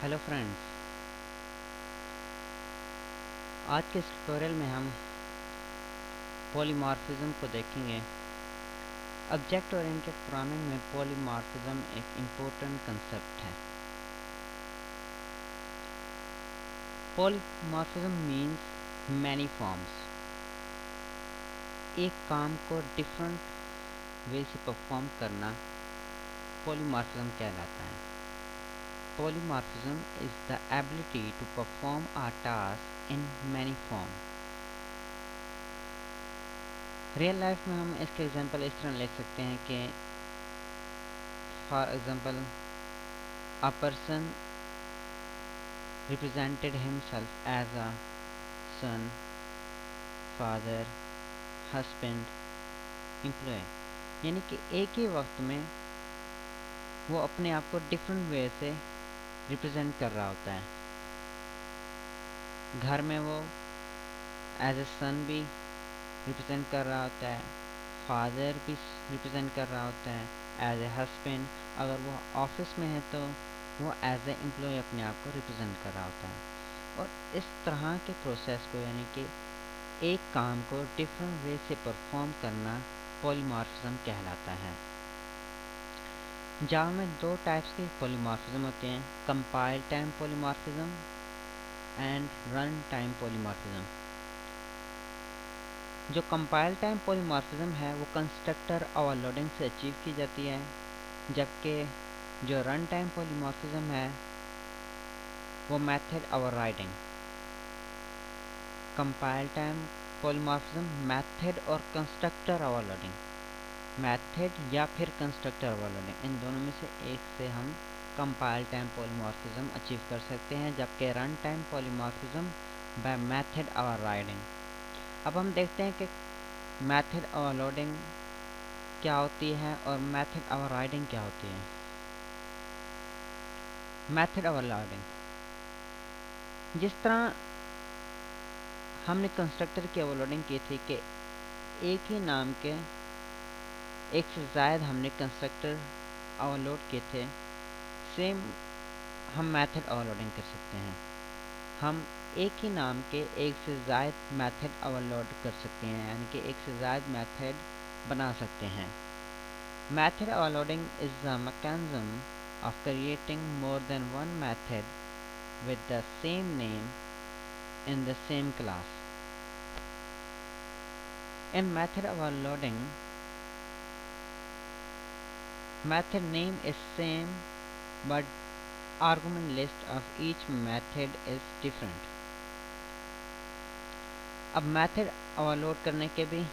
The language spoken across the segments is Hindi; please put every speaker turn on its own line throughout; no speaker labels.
हेलो फ्रेंड्स, आज के इस ट्यूटोरियल में हम पॉलीमॉर्फिज्म को देखेंगे। ऑब्जेक्ट ओरिएंटेड प्रोग्रामिंग में पॉलीमॉर्फिज्म एक इम्पोर्टेंट कंसेप्ट है। Polymorphism means many forms. एक काम को डिफरेंट वे से परफॉर्म करना पॉलीमॉर्फिज्म कहलाता है। Polymorphism is the ability to perform a task in many forms. Real life में हम इसके एग्जांपल इस तरह ले सकते हैं कि for example a person represented himself as a son, father, husband, employ. यानी कि एक ही वक्त में वो अपने आप को डिफरेंट वे से रिप्रेजेंट कर रहा होता है। घर में वो एज ए सन भी रिप्रेजेंट कर रहा होता है, फादर भी रिप्रेजेंट कर रहा होता है, एज ए हस्बैंड। अगर वो ऑफिस में है तो वो एज ए एम्प्लॉय अपने आप को रिप्रेजेंट कर रहा होता है। और इस तरह के प्रोसेस को यानी कि एक काम को डिफरेंट वे से परफॉर्म करना पॉलीमॉर्फिज्म कहलाता है। जावा में दो टाइप्स के पॉलीमॉर्फिज्म होते हैं, compile time polymorphism and run time polymorphism. जो कंपाइल टाइम पॉलीमॉर्फिज्म है वो कंस्ट्रक्टर ओवरलोडिंग से अचीव की जाती है, जबकि जो रन टाइम पॉलीमॉर्फिज्म है वो method overriding. Compile time polymorphism method और कंस्ट्रक्टर ओवरलोडिंग, मेथड या फिर कंस्ट्रक्टर ओवरलोडिंग, इन दोनों में से एक से हम कंपाइल टाइम पॉलीमॉर्फिज्म अचीव कर सकते हैं, जबकि run time polymorphism by method overriding. अब हम देखते हैं कि मेथड ओवरलोडिंग क्या होती है और मेथड ओवरराइडिंग क्या होती है। मेथड ओवरलोडिंग, जिस तरह हमने कंस्ट्रक्टर की ओवरलोडिंग की थी कि एक ही नाम के एक से ज़्यादा हमने कंस्ट्रक्टर ओवरलोड किए थे, सेम हम मेथड ओवरलोडिंग कर सकते हैं। हम एक ही नाम के एक से ज़्यादा मेथड ओवरलोड कर सकते हैं, यानी कि एक से ज़्यादा मेथड बना सकते हैं। Method overloading is a mechanism of creating more than one method with the same name in the same class. In method overloading, method name is same but argument list of each method is different. अब मेथड ओवरलोड करने के भी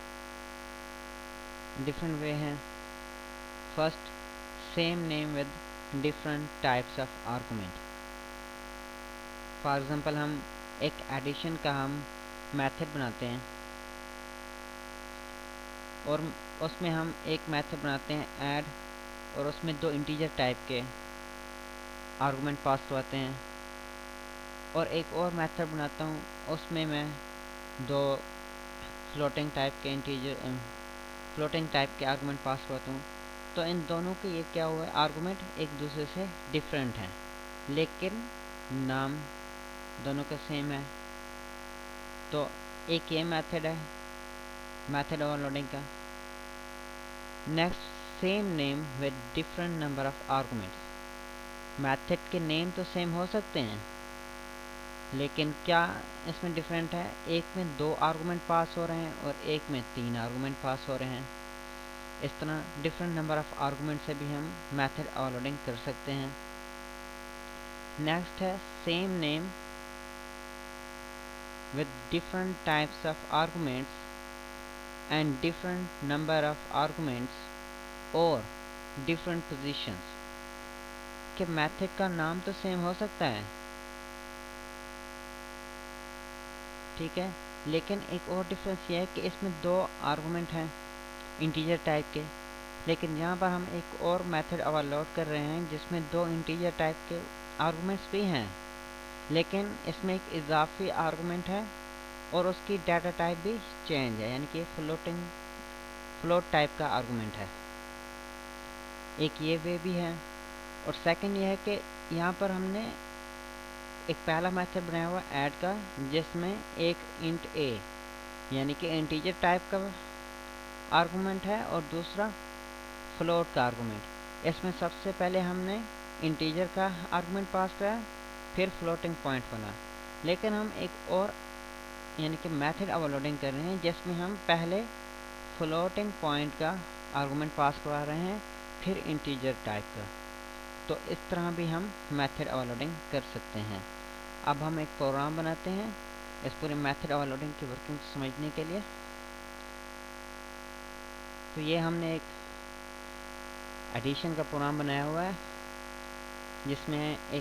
डिफरेंट वे हैं। First, same name with different types of argument. For example हम एक एडिशन का हम मेथड बनाते हैं और उसमें हम एक मेथड बनाते हैं ऐड, और उसमें दो इंटीजर टाइप के आर्गुमेंट पास करवाते हैं, और एक और मेथड बनाता हूँ उसमें मैं दो फ्लोटिंग टाइप के आर्गुमेंट पास करवाता हूँ। तो इन दोनों के ये क्या हुआ है, आर्गुमेंट एक दूसरे से डिफरेंट हैं, लेकिन नाम दोनों का सेम है। तो एक ये मेथड है मेथड ओवरलोडिंग का। Next, same name with different number of arguments. Method के नेम तो सेम हो सकते हैं, लेकिन क्या इसमें डिफरेंट है, एक में 2 आर्गुमेंट पास हो रहे हैं और एक में 3 आर्गुमेंट पास हो रहे हैं। इस तरह डिफरेंट नंबर ऑफ आर्गुमेंट से भी हम मेथड ओवरलोडिंग कर सकते हैं। नेक्स्ट है same name with different types of arguments and different number of arguments or different positions। कि मेथड का नाम तो सेम हो सकता है, ठीक है, लेकिन एक और डिफरेंस ये है कि इसमें 2 आर्गुमेंट हैं इंटीजर टाइप के, लेकिन यहाँ पर हम एक और मेथड ओवरलोड कर रहे हैं जिसमें 2 इंटीजर टाइप के आर्गुमेंट्स भी हैं, लेकिन इसमें एक इजाफी आर्गुमेंट है और उसकी डाटा टाइप भी चेंज है, यानी कि फ्लोट टाइप का आर्गुमेंट है। एक ये वे भी है। और सेकंड ये है कि यहाँ पर हमने एक पहला मेथड बनाया हुआ ऐड का, जिसमें एक इंट a यानी कि इंटीजर टाइप का आर्गूमेंट है और दूसरा फ्लोट का आर्गूमेंट। इसमें सबसे पहले हमने इंटीजर का आर्गूमेंट पास कराया, फिर फ्लोटिंग पॉइंट बना। लेकिन हम एक और यानी कि मेथड ओवरलोडिंग कर रहे हैं, जिसमें हम पहले फ्लोटिंग पॉइंट का आर्गूमेंट पास करवा रहे हैं, फिर इंटीजर टाइप का। तो इस तरह भी हम मेथड ओवरलोडिंग कर सकते हैं। अब हम एक प्रोग्राम बनाते हैं इस पूरे मेथड ओवरलोडिंग की वर्किंग समझने के लिए। तो ये हमने एक एडिशन का प्रोग्राम बनाया हुआ है, जिसमें एक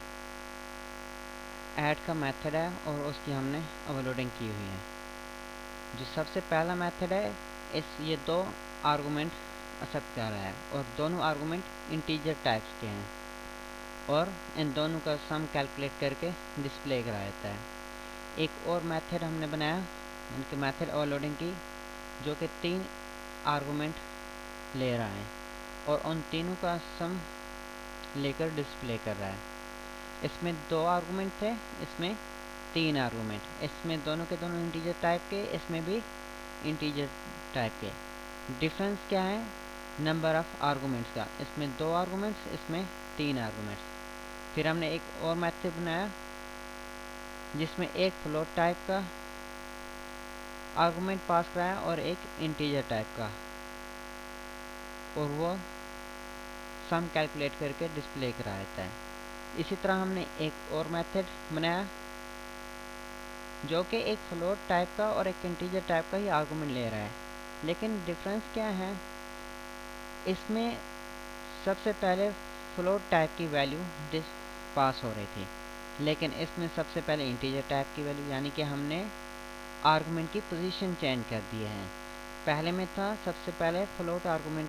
ऐड का मेथड है और उसकी हमने ओवरलोडिंग की हुई है। जो सबसे पहला मेथड है, ये दो आर्गूमेंट एक्सेप्ट कर रहा है और दोनों आर्गूमेंट इंटीजर टाइप्स के हैं और इन दोनों का सम कैलकुलेट करके डिस्प्ले करा देता है। एक और मेथड हमने बनाया, इनके मेथड ओवरलोडिंग की, जो कि 3 आर्गूमेंट ले रहा है और उन तीनों का सम लेकर डिस्प्ले कर रहा है। इसमें 2 आर्गूमेंट थे, इसमें 3 आर्गूमेंट। इसमें दोनों के दोनों इंटीजर टाइप के, इसमें भी इंटीजर टाइप के। डिफरेंस क्या है? नंबर ऑफ आर्गूमेंट्स का। इसमें 2 आर्गूमेंट्स, इसमें 3 आर्गूमेंट्स। फिर हमने एक और मेथड बनाया, जिसमें एक फ्लोट टाइप का आर्गूमेंट पास कराया और एक इंटीजर टाइप का, और वो सम कैलकुलेट करके डिस्प्ले करा देता है। इसी तरह हमने एक और मेथड बनाया, जो कि एक फ्लोट टाइप का और एक इंटीजर टाइप का ही आर्गूमेंट ले रहा है। लेकिन डिफरेंस क्या है? इसमें सबसे पहले फ्लोट टाइप की वैल्यू पास हो रही थी, लेकिन इसमें सबसे पहले इंटीजर टाइप की वैल्यू, यानी कि हमने आर्गूमेंट की पोजीशन चेंज कर दी है। पहले में था सबसे पहले फ्लोट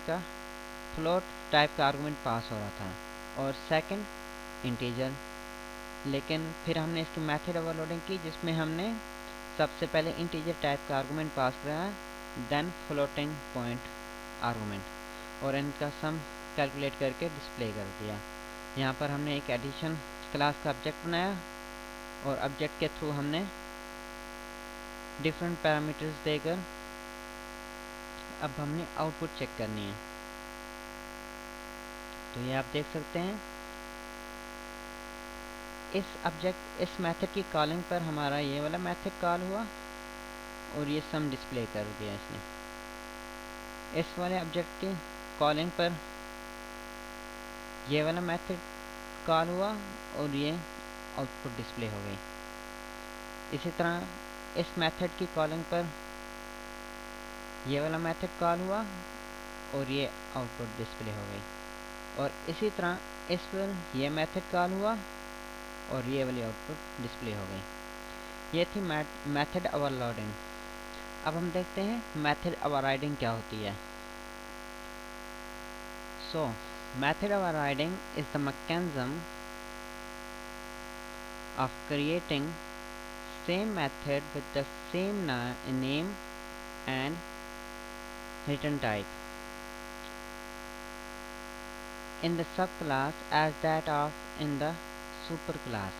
टाइप का आर्गूमेंट पास हो रहा था और सेकंड इंटीजर। लेकिन फिर हमने इसकी मेथड ओवरलोडिंग की, जिसमें हमने सबसे पहले इंटीजर टाइप का आर्गूमेंट पास कराया, देन फ्लोटिंग पॉइंट आर्गूमेंट, और इनका सम कैलकुलेट करके डिस्प्ले कर दिया। यहाँ पर हमने एक एडिशन क्लास का ऑब्जेक्ट बनाया और ऑब्जेक्ट के थ्रू हमने डिफरेंट पैरामीटर्स देकर अब हमने आउटपुट चेक करनी है। तो ये आप देख सकते हैं, इस मेथड की कॉलिंग पर हमारा ये वाला मेथड कॉल हुआ और ये सम डिस्प्ले कर दिया इसने। इस वाले ऑब्जेक्ट की कॉलिंग पर ये वाला मेथड कॉल हुआ और ये आउटपुट डिस्प्ले हो गई। इसी तरह इस मेथड की कॉलिंग पर ये वाला मेथड कॉल हुआ और ये आउटपुट डिस्प्ले हो गई, और इसी तरह इस पर ये मेथड कॉल हुआ और ये वाली आउटपुट डिस्प्ले हो गई। ये थी मेथड ओवरलोडिंग। अब हम देखते हैं मेथड ओवरराइडिंग क्या होती है। So method overriding is the mechanism of creating same method with the same name and return type in the subclass as that of in the superclass।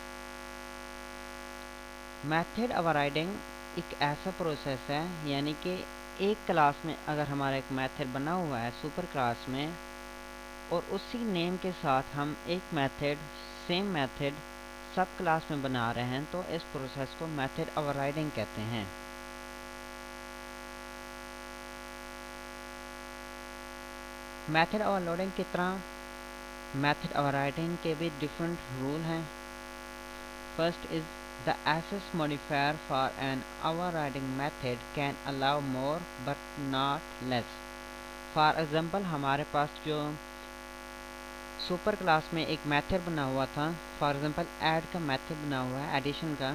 Method overriding एक ऐसा प्रोसेस है, यानी कि एक क्लास में अगर हमारा एक मेथड बना हुआ है सुपर क्लास में, और उसी नेम के साथ हम एक method same method subclass में बना रहे हैं, तो इस प्रोसेस को मेथड ओवरराइडिंग कहते हैं। मेथड ओवरलोडिंग की तरह मेथड ओवरराइडिंग के भी डिफरेंट रूल हैं। First is the access modifier for an overriding method can allow more but not less. For example, हमारे पास जो सुपर क्लास में एक मेथड बना हुआ था, फॉर एग्जांपल ऐड का मेथड बना हुआ है, एडिशन का,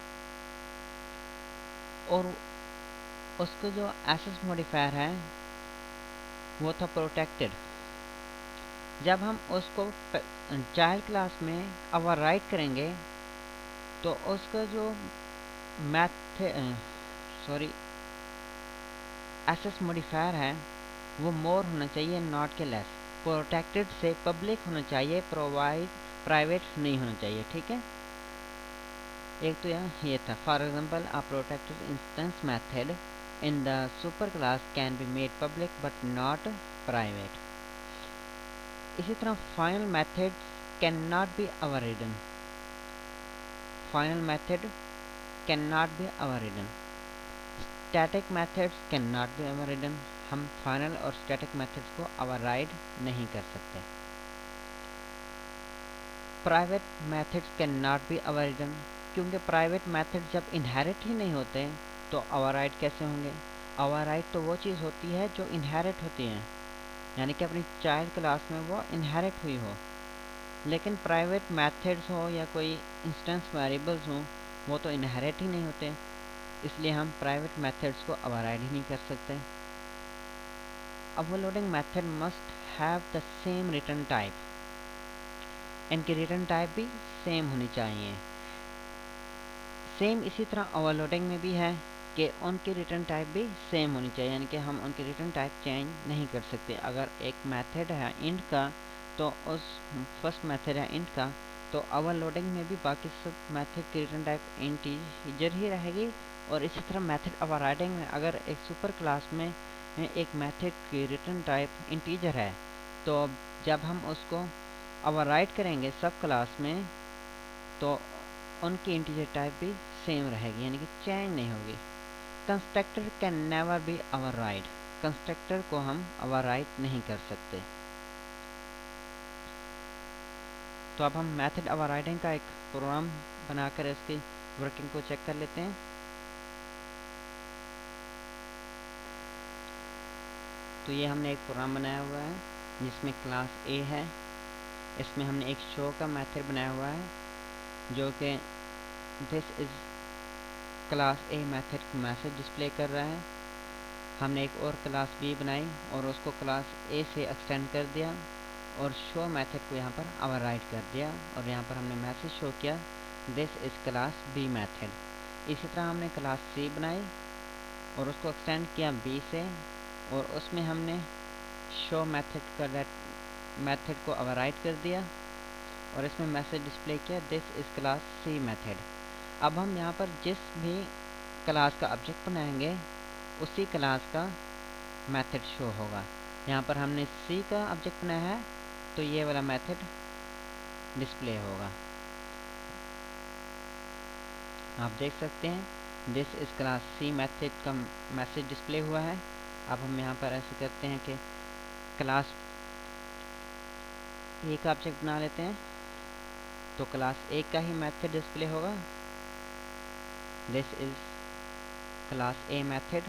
और उसका जो एक्सेस मॉडिफायर है वो था प्रोटेक्टेड। जब हम उसको चाइल्ड क्लास में ओवरराइट करेंगे तो उसका जो एक्सेस मॉडिफायर है वो मोर होना चाहिए, नॉट के लेस। प्रोटेक्टेड से पब्लिक होना चाहिए, प्राइवेट नहीं होना चाहिए। ठीक है। एक तो ये था, for example a protected instance method in the superclass can be made public but not private. इसी तरह final method can not be overridden, final method can not be overridden, static methods can not be overridden. हम फाइनल और स्टैटिक मेथड्स को ओवरराइड नहीं कर सकते। Private methods can not be overridden, क्योंकि प्राइवेट मेथड जब इनहेरिट ही नहीं होते तो ओवरराइड कैसे होंगे। ओवरराइड तो वो चीज़ होती है जो इनहेरिट होती है, यानी कि अपनी चाइल्ड क्लास में वो इनहेरिट हुई हो। लेकिन प्राइवेट मेथड्स हो या कोई इंस्टेंस वेरिएबल्स हों, वो तो इनहेरिट ही नहीं होते, इसलिए हम प्राइवेट मेथड्स को ओवरराइड ही नहीं कर सकते। Overloading method must have the same return type, इनकी रिटर्न टाइप भी सेम होनी चाहिए। सेम इसी तरह ओवरलोडिंग में भी है कि उनकी रिटर्न टाइप भी सेम होनी चाहिए, यानी कि हम उनकी रिटर्न टाइप चेंज नहीं कर सकते। अगर एक मेथड है इंट का तो उस फर्स्ट मेथड है इंट का, तो ओवरलोडिंग में भी बाकी सब मेथड की रिटर्न टाइप इंटीजर ही रहेगी। और इसी तरह मेथड ओवरराइडिंग में अगर एक सुपर क्लास में एक मेथड की रिटर्न टाइप इंटीजर है, तो जब हम उसको ओवरराइड करेंगे सब क्लास में तो उनकी इंटीजर टाइप भी सेम रहेगी, यानी कि चेंज नहीं होगी। Constructor can never be override, constructor को हम ओवरराइड नहीं कर सकते। तो अब हम मेथड ओवरराइडिंग का एक प्रोग्राम बनाकर इसकी वर्किंग को चेक कर लेते हैं। तो ये हमने एक प्रोग्राम बनाया हुआ है जिसमें क्लास ए है। इसमें हमने एक शो का मेथड बनाया हुआ है जो कि this is class A method का मैसेज डिस्प्ले कर रहा है। हमने एक और क्लास बी बनाई और उसको क्लास ए से एक्सटेंड कर दिया और शो मेथड को यहाँ पर ओवरराइड कर दिया और यहाँ पर हमने मैसेज शो किया this is class B method. इसी तरह हमने क्लास सी बनाई और उसको एक्सटेंड किया बी से और उसमें हमने शो मेथड को ओवरराइड कर दिया और इसमें मैसेज डिस्प्ले किया this is class C method. अब हम यहाँ पर जिस भी क्लास का ऑब्जेक्ट बनाएंगे उसी क्लास का मेथड शो होगा। यहाँ पर हमने सी का ऑब्जेक्ट बनाया है तो ये वाला मेथड डिस्प्ले होगा। आप देख सकते हैं this is class C method का मैसेज डिस्प्ले हुआ है। अब हम यहाँ पर ऐसे करते हैं कि क्लास ए का ऑब्जेक्ट बना लेते हैं तो क्लास ए का ही मेथड डिस्प्ले होगा this is class A method.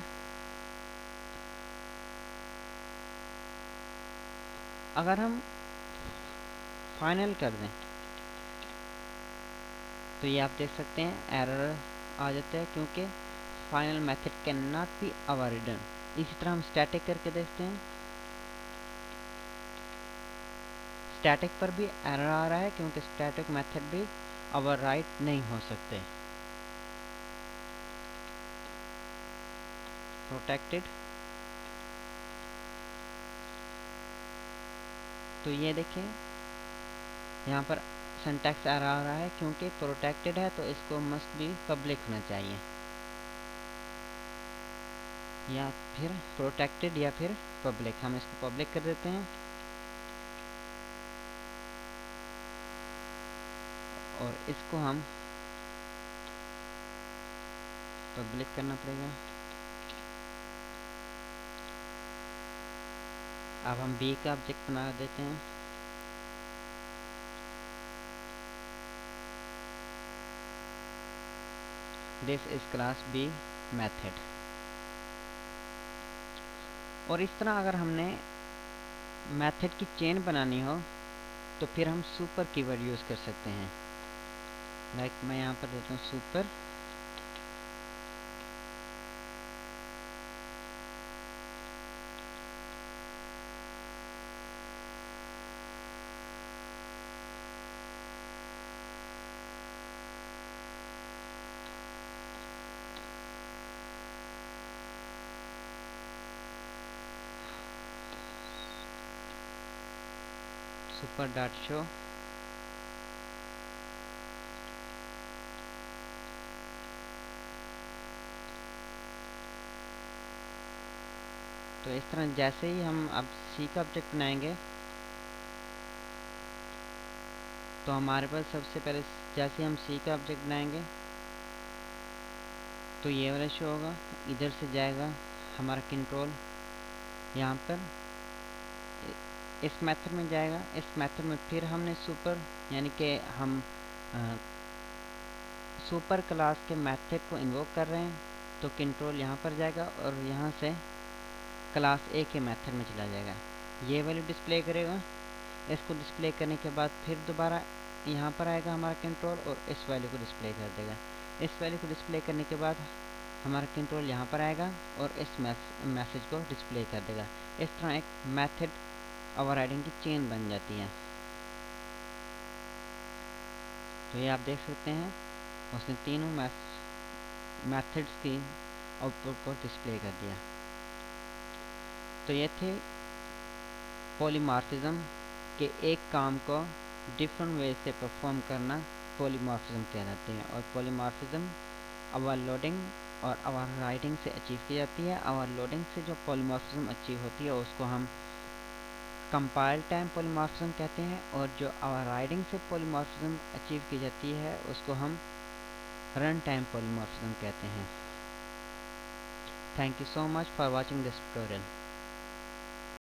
अगर हम फाइनल कर दें तो ये आप देख सकते हैं एरर आ जाता है क्योंकि final method can not be overridden. इसी तरह हम स्टैटिक करके देखते हैं, स्टैटिक पर भी एरर आ रहा है क्योंकि स्टैटिक मेथड भी ओवरराइड नहीं हो सकते। प्रोटेक्टेड, तो ये देखिए यहाँ पर सिंटैक्स एरर आ रहा है क्योंकि प्रोटेक्टेड है तो इसको मस्ट बी पब्लिक होना चाहिए, या फिर प्रोटेक्टेड या फिर पब्लिक। हम इसको पब्लिक कर देते हैं और इसको हम पब्लिक करना पड़ेगा। अब हम बी का ऑब्जेक्ट बना देते हैं this is class B method. और इस तरह अगर हमने मेथड की चेन बनानी हो तो फिर हम सुपर कीवर्ड यूज़ कर सकते हैं। लाइक मैं यहाँ पर देता हूँ सुपर, सुपर डॉट शो तो इस तरह जैसे ही हम अब सी का ऑब्जेक्ट बनाएंगे तो हमारे पास सबसे पहले जैसे हम सी का ऑब्जेक्ट बनाएंगे तो ये वाला शो होगा, इधर से जाएगा हमारा कंट्रोल यहाँ पर इस मेथड में जाएगा। इस मेथड में फिर हमने सुपर यानी कि हम सुपर क्लास के मेथड को इन्वोक कर रहे हैं, तो कंट्रोल यहाँ पर जाएगा और यहाँ से क्लास ए के मेथड में चला जाएगा, ये वैल्यू डिस्प्ले करेगा। इसको डिस्प्ले करने के बाद फिर दोबारा यहाँ पर आएगा हमारा कंट्रोल और इस वैल्यू को डिस्प्ले कर देगा। इस वैल्यू को डिस्प्ले करने के बाद हमारा कंट्रोल यहाँ पर आएगा और इस मैसेज को डिस्प्ले कर देगा। इस तरह एक मेथड ओवरराइडिंग की चेन बन जाती है। तो ये आप देख सकते हैं उसने तीनों मेथड्स की आउटपुट को डिस्प्ले कर दिया। तो ये थे पॉलीमॉर्फिज्म के एक काम को डिफरेंट वे से परफॉर्म करना पॉलीमॉर्फिज्म कहलाते हैं। और पॉलीमॉर्फिज्म ओवरलोडिंग और ओवरराइडिंग से अचीव की जाती है। ओवरलोडिंग से जो पॉलीमॉर्फिज्म अचीव होती है उसको हम कंपाइल टाइम पॉलीमॉर्फिज्म कहते हैं, और जो ओवरराइडिंग से पॉलीमॉर्फिज्म अचीव की जाती है उसको हम रन टाइम पॉलीमॉर्फिज्म कहते हैं। Thank you so much for watching this tutorial.